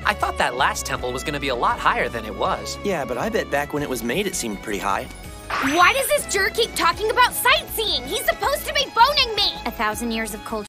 I thought that last temple was gonna be a lot higher than it was. Yeah, but I bet back when it was made it seemed pretty high. Why does this jerk keep talking about sightseeing? He's supposed to be phoning me! 1,000 years of culture.